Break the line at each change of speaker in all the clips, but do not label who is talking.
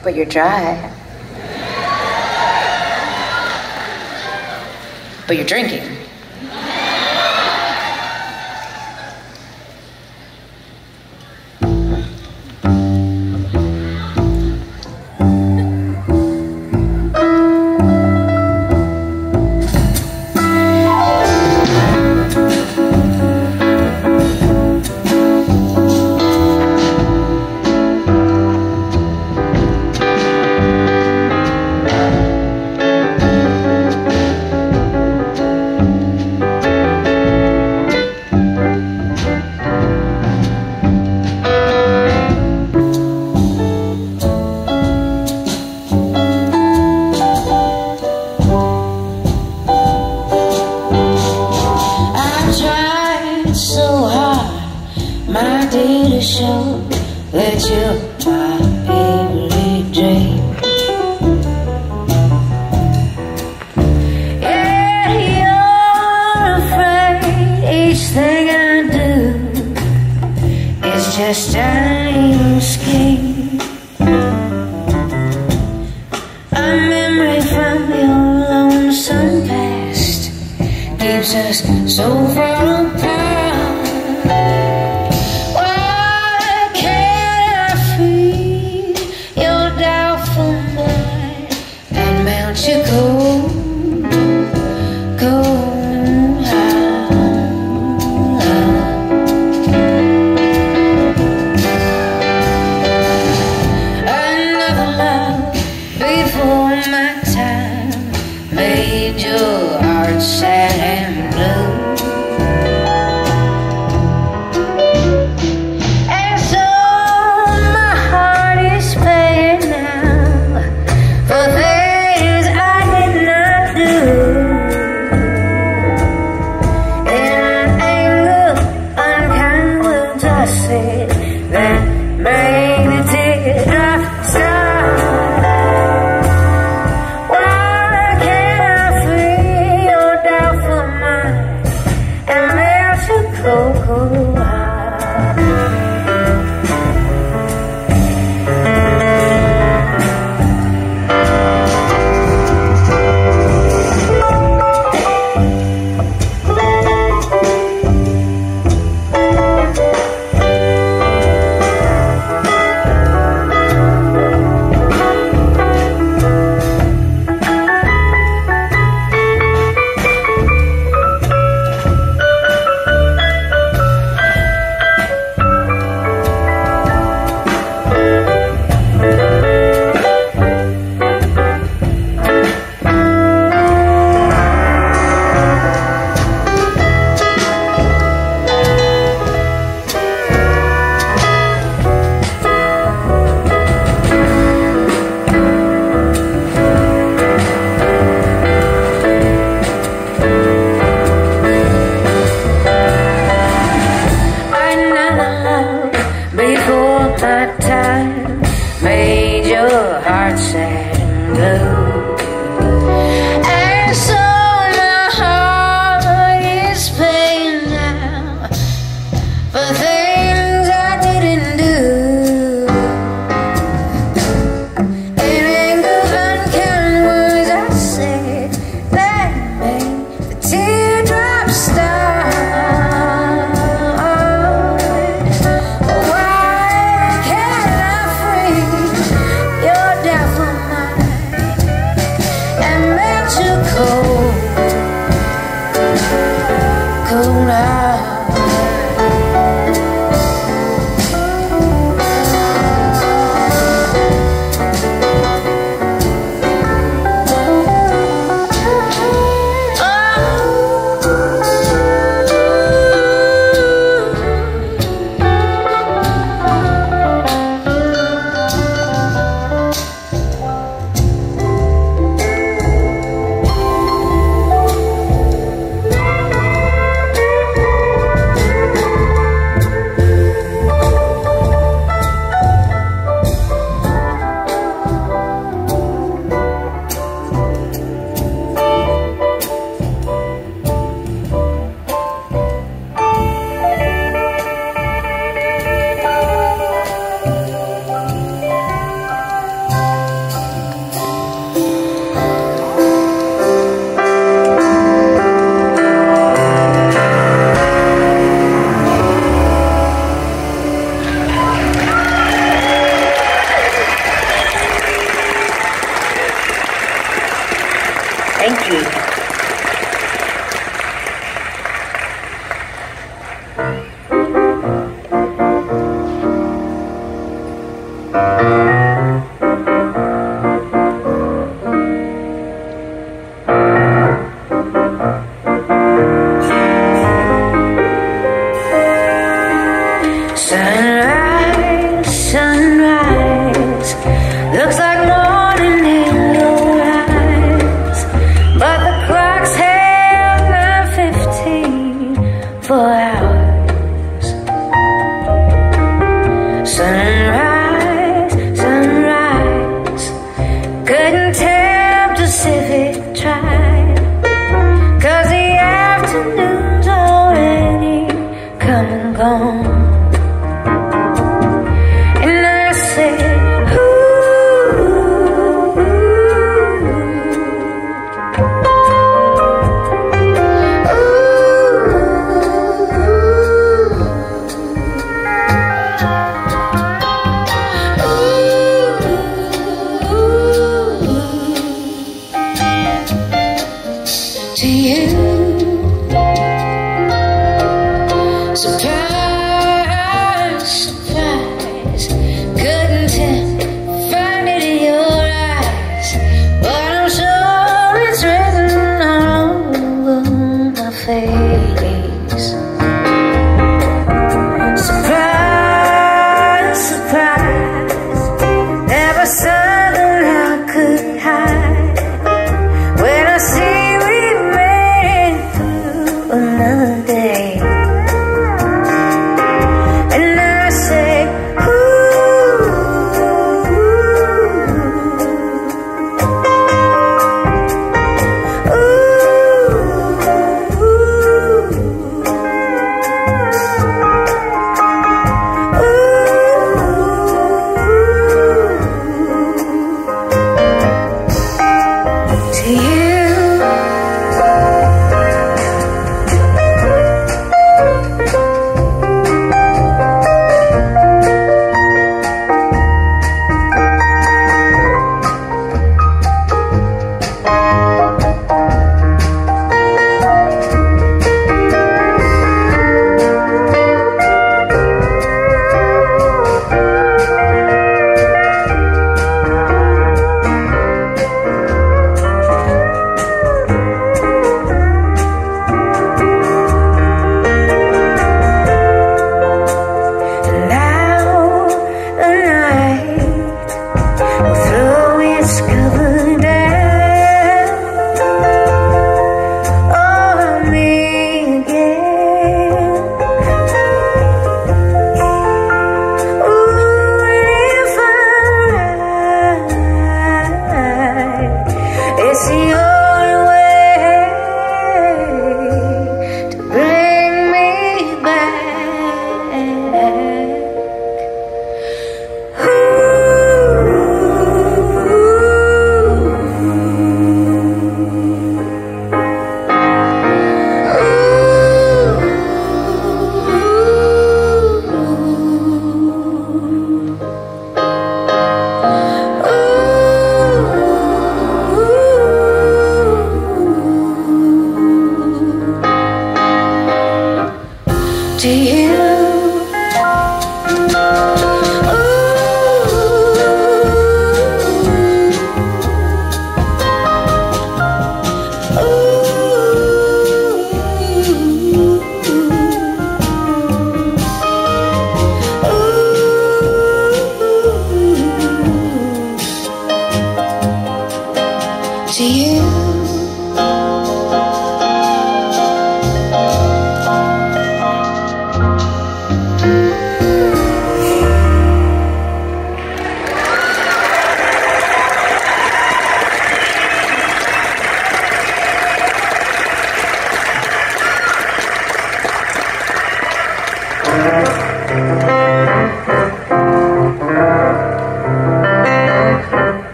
But you're dry. But you're drinking.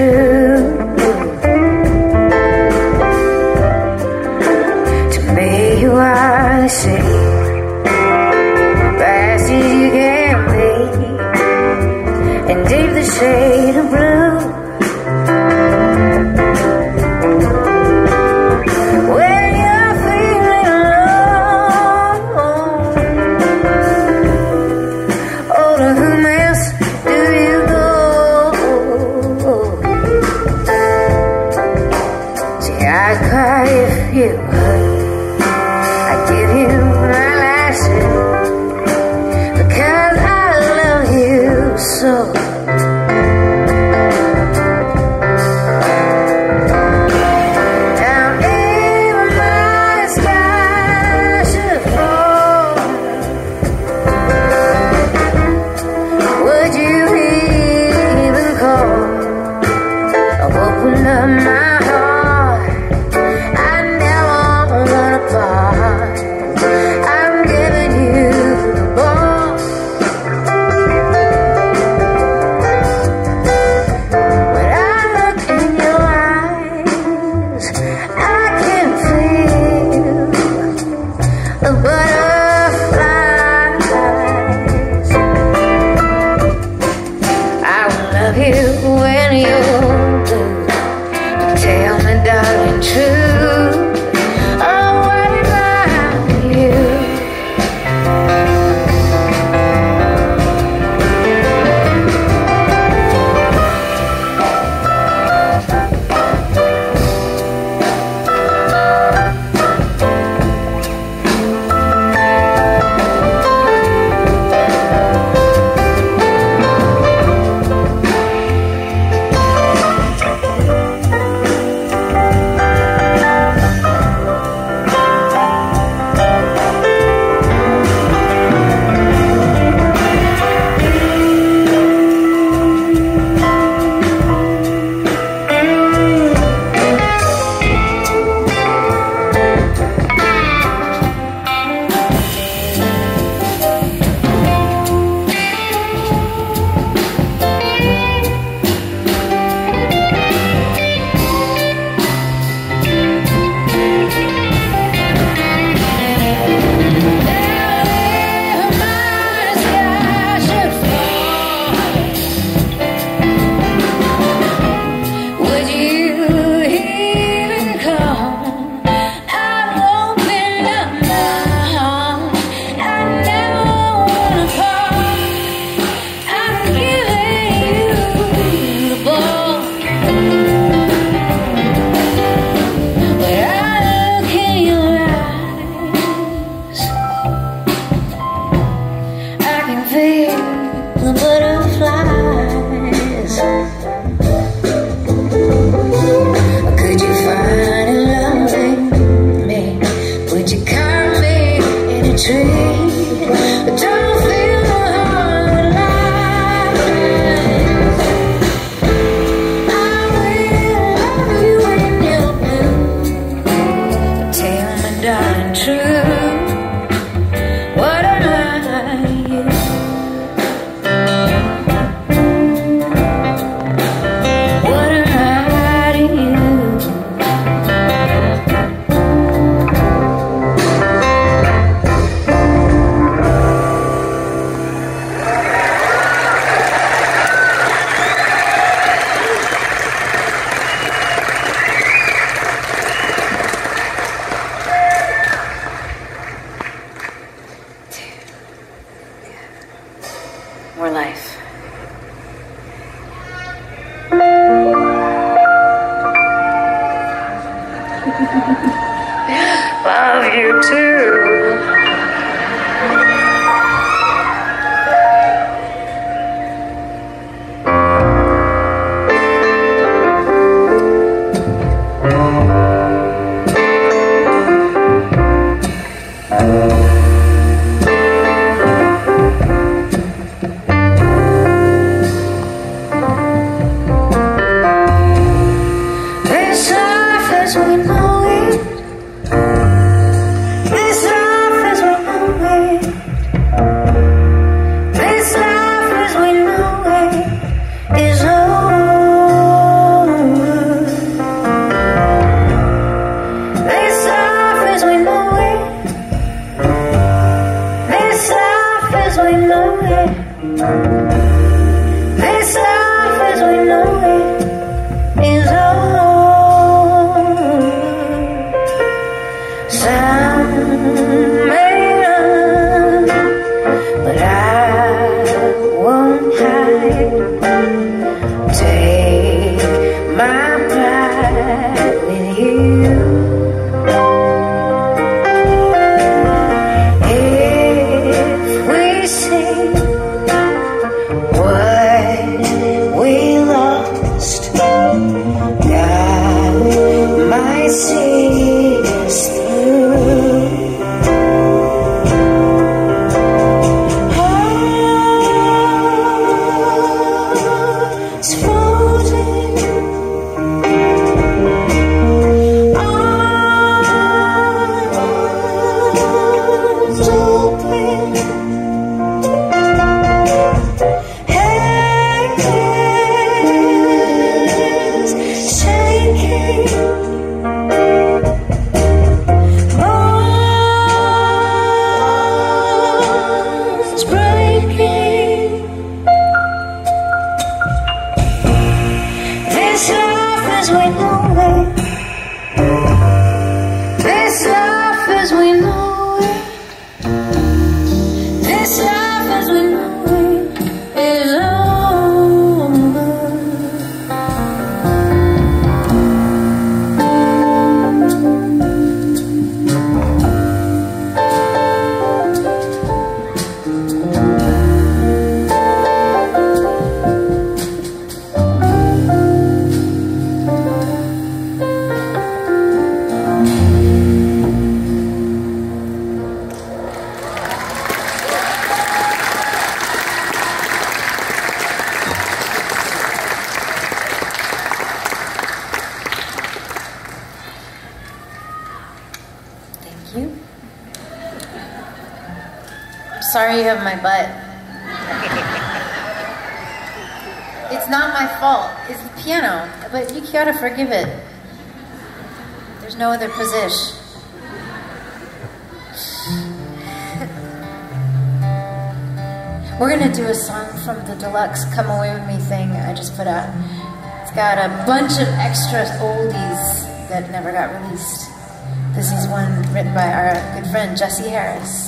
To me you are the same, fast as you can be, and deep the shade of blue. When you're feeling alone, oh, to whom else do you go? See, I cry if you hurt, I give you my lashes, because I love you so. Down even my sky should fall, would you even call? Open up my heart, I never wanna part. I'm giving you the ball. When I look in your eyes, I can feel the butterflies. I will love you when you're blue. Tell me, darling, true. Oh, what about you? The butterflies. Could you find a loving me? Would you carve me in a tree? Don't feel the heart alive. I will love you when you're blue. Tell me, darling, true. What am I? More life. Love you too. This life as we know it, this life as we God might see us through. Hearts floating, arms open, hands shaking, bones breaking. This life as we know it, this life as we know it, this life as we know it is over. Thank you. Sorry you have my butt. It's not my fault. It's the piano, but you gotta forgive it. There's no other position. We're gonna do a song from the deluxe Come Away With Me thing I just put out. It's got a bunch of extra oldies that never got released. This is one written by our good friend Jesse Harris.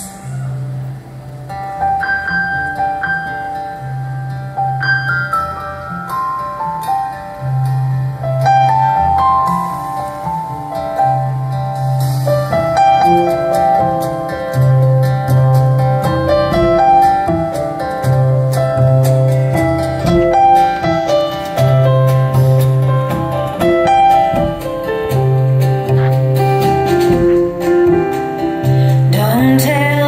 Don't tell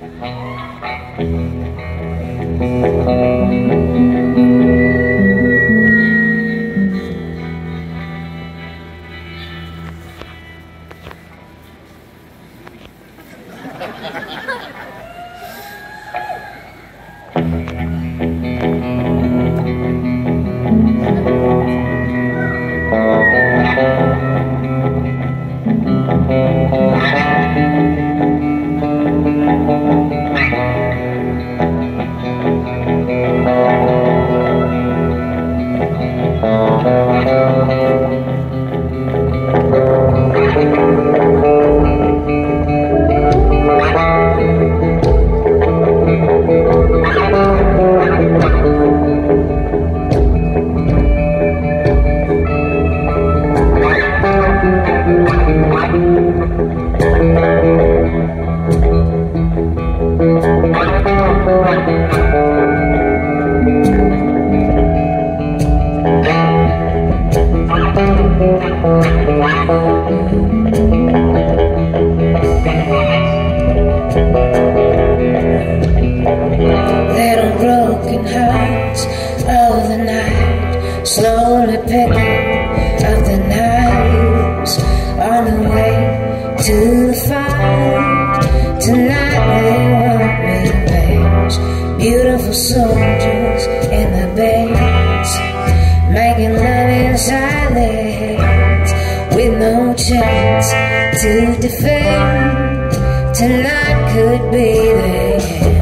Little broken hearts of the night, slowly picking up the knives on the way to the fight. Tonight they won't revenge. Beautiful soldiers in the beds, making love inside their heads, with no chance to defend. Tonight could be the end.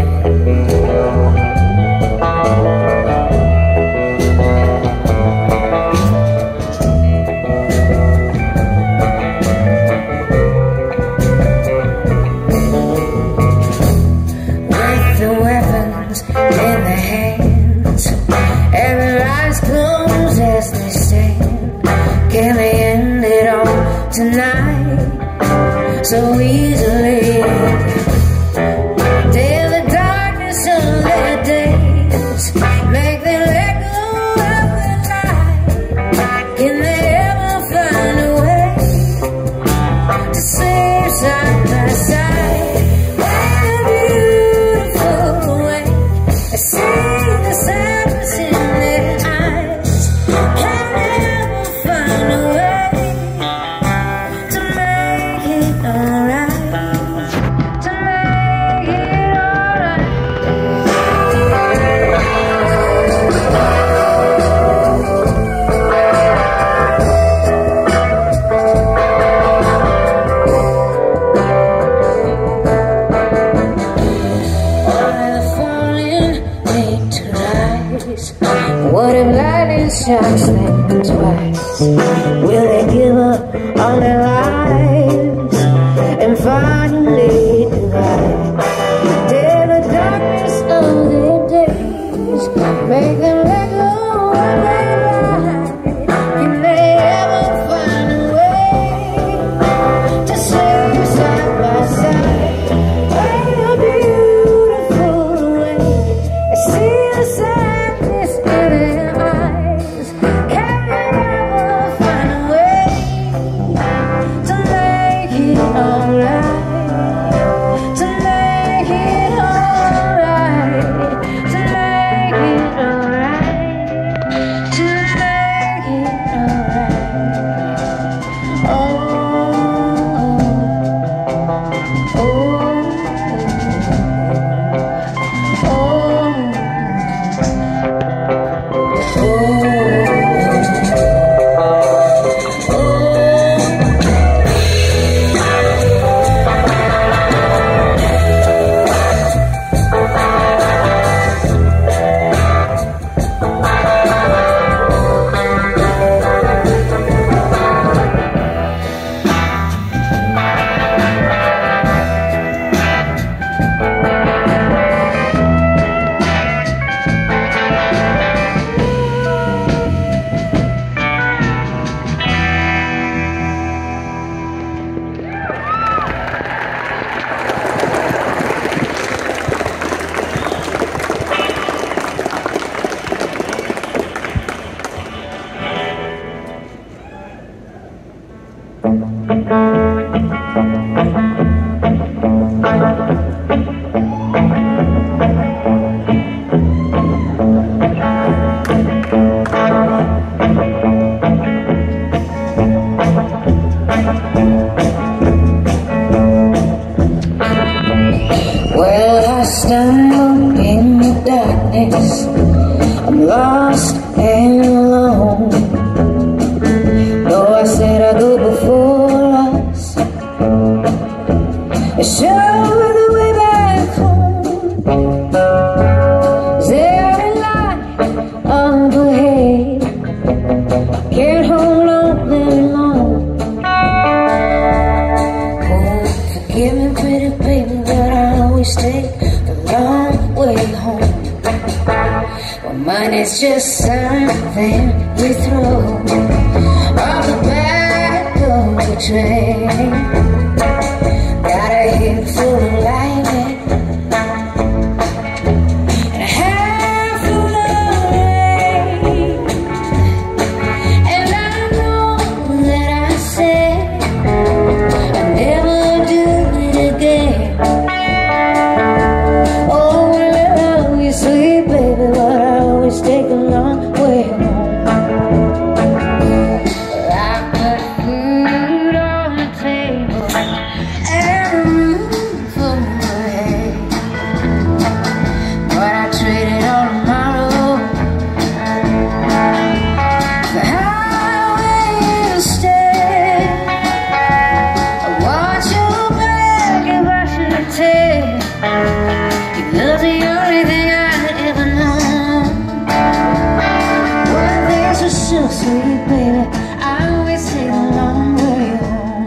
With the weapons in their hands and their eyes closed as they stand, can they end it all tonight so easily? Till the darkness of their days make them let go of the light. Can they ever find a way to sleep side by side? In a beautiful way, I see the sadness in their eyes. Can they ever find a way to make it alright? What if lightning strikes them twice? Will they give up on their lives and finally divide? Till the darkness of their days make them let go of their light. Can they ever find a way to sleep side by side? In a beautiful way, I see the sadness in their eyes. Can they ever find a way to make I stumble in the darkness, I'm lost and alone. Though I said I'd go before us, I show the way back home. Is there a light up ahead? Can't hold on very long. Oh, forgive me, pretty baby, but I always take the long way home. Well, money's just something we throw off the back of the train. Got a head full of lightning and a heart full of rain. And I know that I said I'd never do it again. Oh, I love you, sweet baby, but I always take a long way home. I put food on the table and a roof over my head, but I traded all tomorrow for highway instead. I watch your back if I should tell. Your love's the only thing I ever known. One thing's for sure, sweet baby, I always take a long way home.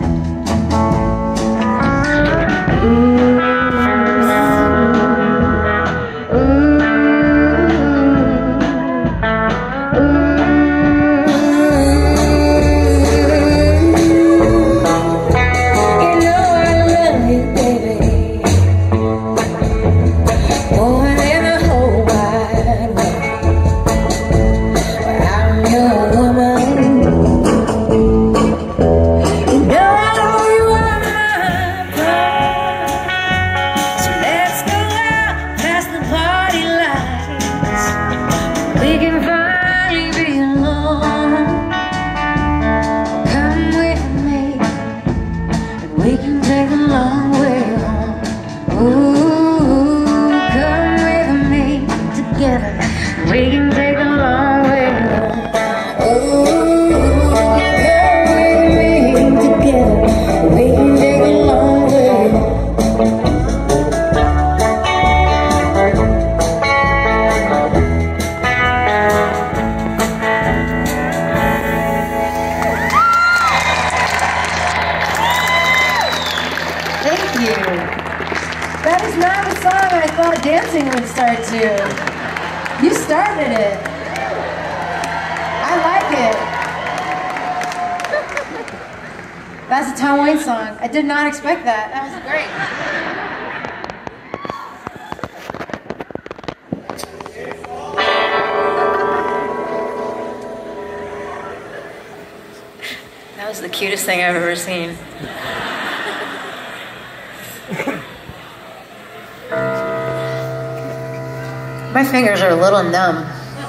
You know I love you, baby, more than the whole wide world. I'm your woman. You know I know you are my pride. So let's go out past the party lights. We can finally be alone. Come with me, and we can take a long way home. Ooh, come with me together. We can take a long way home. Ooh, come with me together. We can take a long way home.
Thank you. That is not a song I thought dancing would start to. You started it. I like it. That's a Tom Waits song. I did not expect that. That was great.
That was the cutest thing I've ever seen. My fingers are a little numb.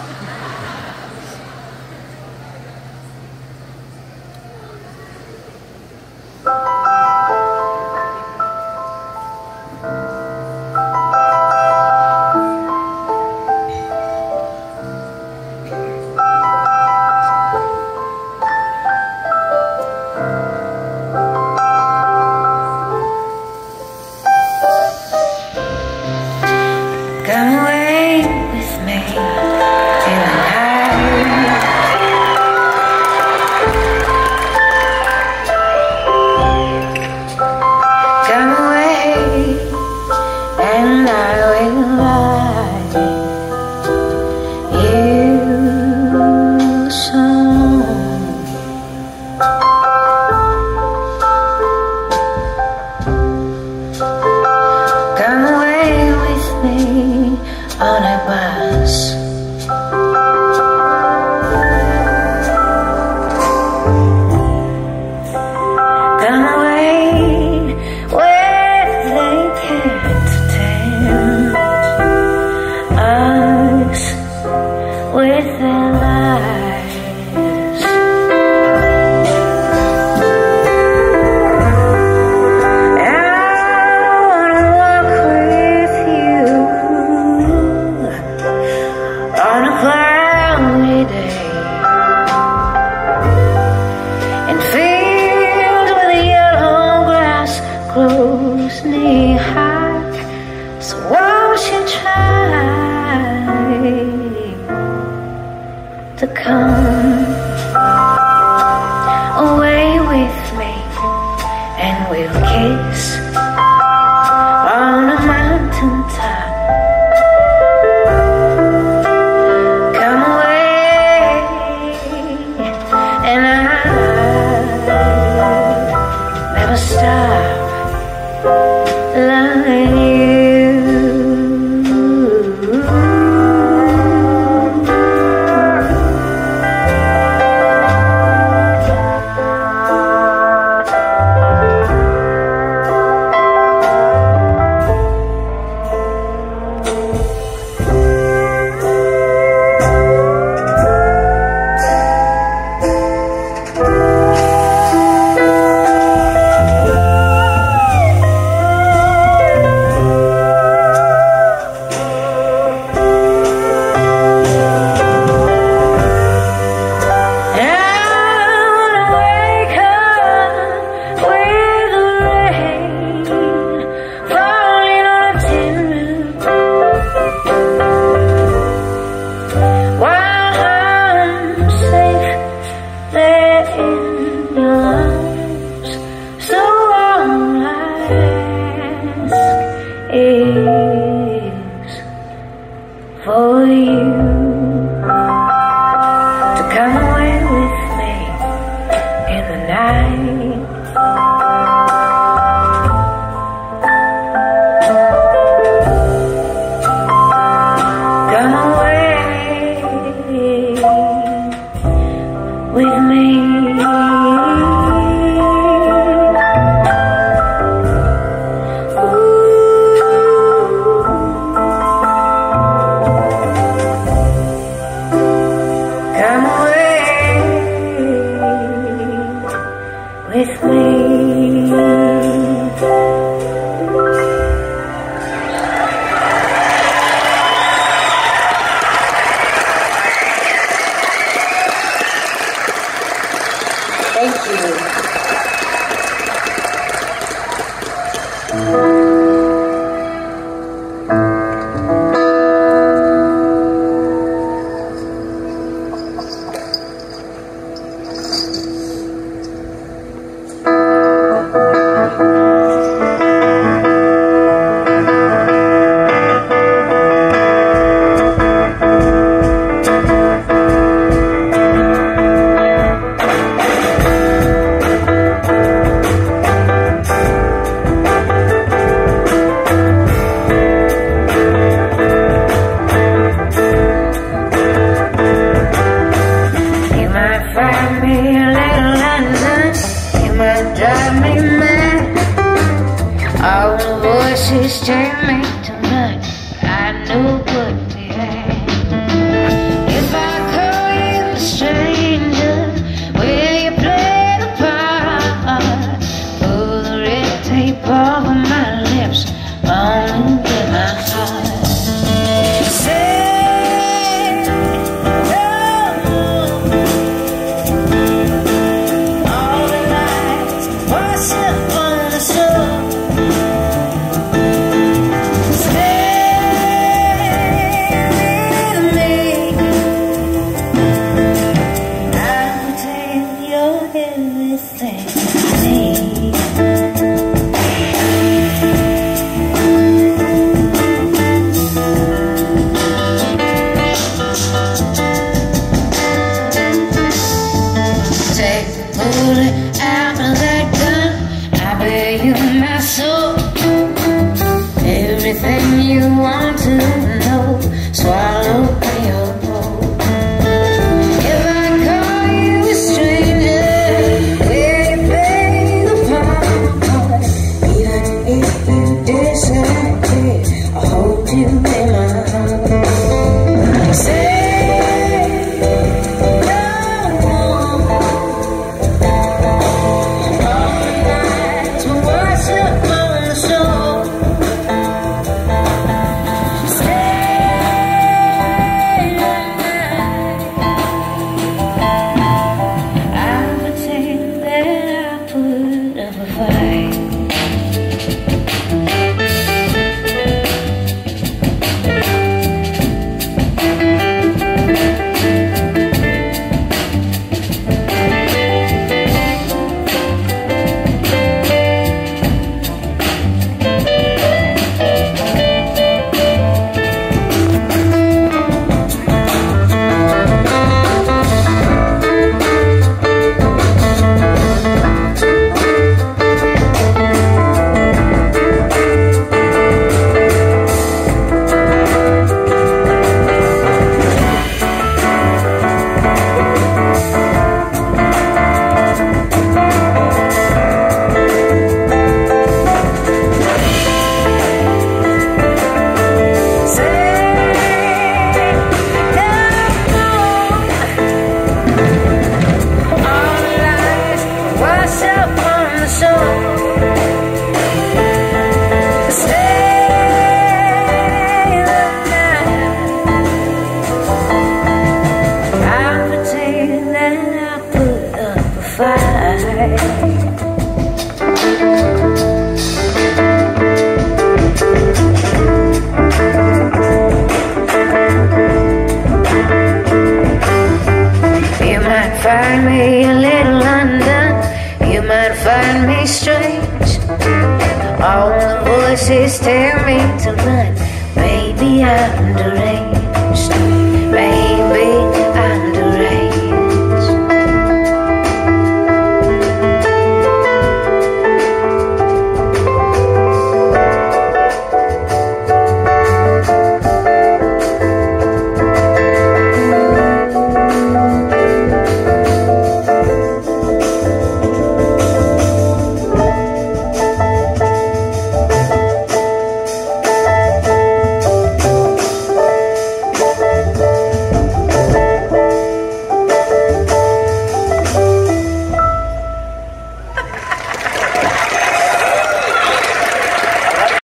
Come away with me till the night. Come away and I will write you a song. Come away with me on a bus. Come away where they can't attend. won't you try to come away with me, and we'll kiss on a mountain top. Come away, and I'll never stop loving you. Is for you to come away with me in the night. Come away with me. find me a little London, you might find me strange. All the voices tell me to run, baby I'm deranged.